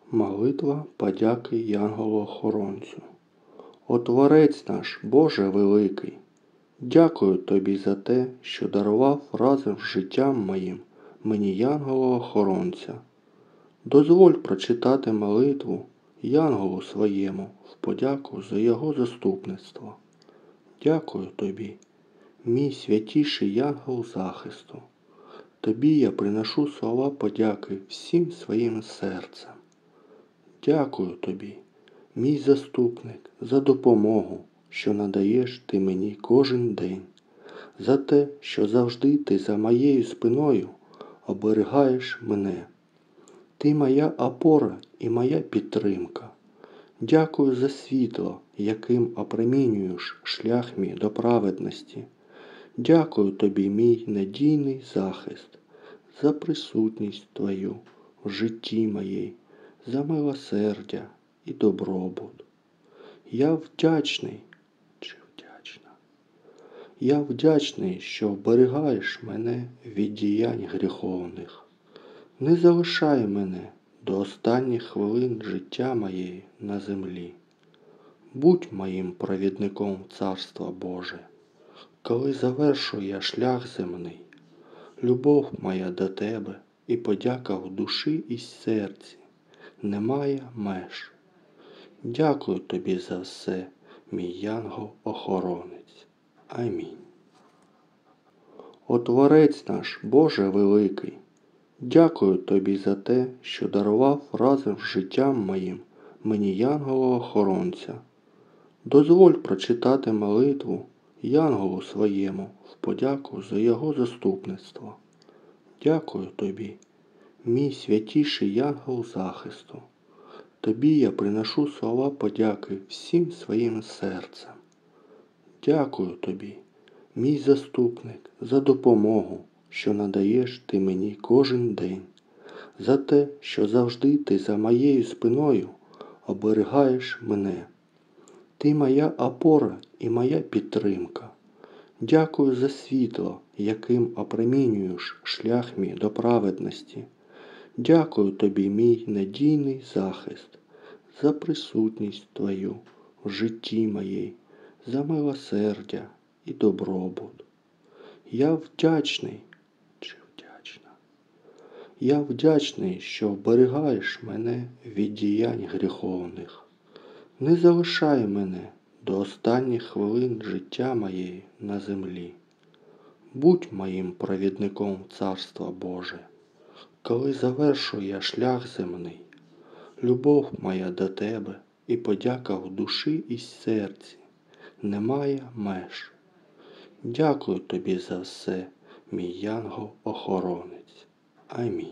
Молитва подяки Янголу-охоронцю. О Творець наш, Боже великий, дякую Тобі за те, що дарував разом з життям моїм мені Янгола-охоронця. Дозволь прочитати молитву Янголу своєму в подяку за його заступництво. Дякую Тобі, мій святіший Янгол захисту. Тобі я приношу слова подяки всім своїм серцем. Дякую Тобі, мій заступник, за допомогу, що надаєш Ти мені кожен день, за те, що завжди Ти за моєю спиною оберігаєш мене. Ти моя опора і моя підтримка. Дякую за світло, яким опромінюєш шлях мій до праведності. Дякую Тобі, мій надійний захист, за присутність Твою в житті моїй, за милосердя і добробут. Я вдячний, Я вдячний, що вберігаєш мене від діянь гріховних. Не залишай мене до останніх хвилин життя моєї на землі. Будь моїм провідником в Царство Боже, коли завершу я шлях земний. Любов моя до Тебе і подяка в душі і серці немає меж. Дякую Тобі за все, мій Янгол-охоронець. Амінь. О Творець наш, Боже великий, дякую Тобі за те, що дарував разом з життям моїм мені Янгола-охоронця. Дозволь прочитати молитву Янголу своєму в подяку за його заступництво. Дякую Тобі, мій святіший Янгол захисту. Тобі я приношу слова подяки всім своїм серцем. Дякую Тобі, мій заступник, за допомогу, що надаєш Ти мені кожен день, за те, що завжди Ти за моєю спиною оберігаєш мене. Ти моя опора і моя підтримка. Дякую за світло, яким опромінюєш шлях мій до праведності. Дякую Тобі, мій надійний захист, за присутність Твою в житті моїй, за милосердя і добробут. Я вдячний, Я вдячний, що вберігаєш мене від діянь гріховних. Не залишай мене до останніх хвилин життя моєї на землі. Будь моїм провідником в Царство Боже, коли завершу я шлях земний. Любов моя до Тебе і подяка в душі і серці немає меж. Дякую Тобі за все, мій Янгол-охоронець. Амінь.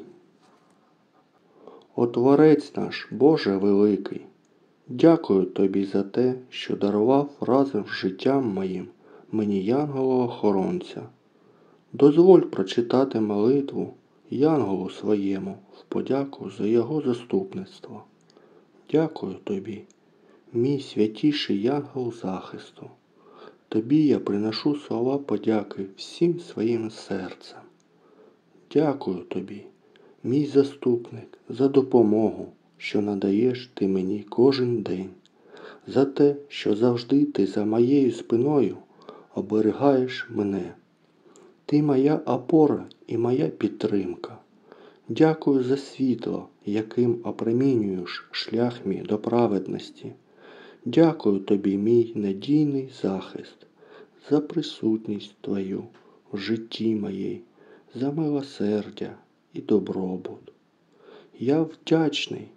О Творець наш, Боже великий, дякую Тобі за те, що дарував разом з життям моїм мені Янгола-охоронця. Дозволь прочитати молитву Янголу своєму в подяку за його заступництво. Дякую Тобі, мій святіший Янгол захисту. Тобі я приношу слова подяки всім своїм серцем. Дякую Тобі, мій заступник, за допомогу, що надаєш Ти мені кожен день, за те, що завжди Ти за моєю спиною оберігаєш мене. Ти моя опора і моя підтримка. Дякую за світло, яким опромінюєш шлях мій до праведності. Дякую Тобі, мій надійний захист, за присутність Твою в житті моїй, за милосердя і добробут. Я вдячний,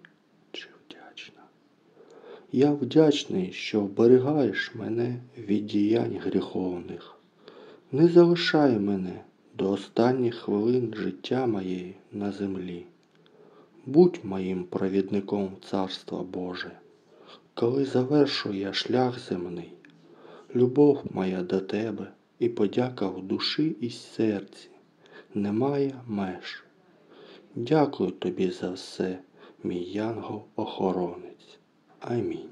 Я вдячний, що вберігаєш мене від діянь гріховних. Не залишай мене до останніх хвилин життя моєї на землі. Будь моїм провідником в Царство Боже, коли завершу я шлях земний. Любов моя до Тебе і подяка в душі і серці немає меж. Дякую Тобі за все, мій Янгол-охоронець. Амінь.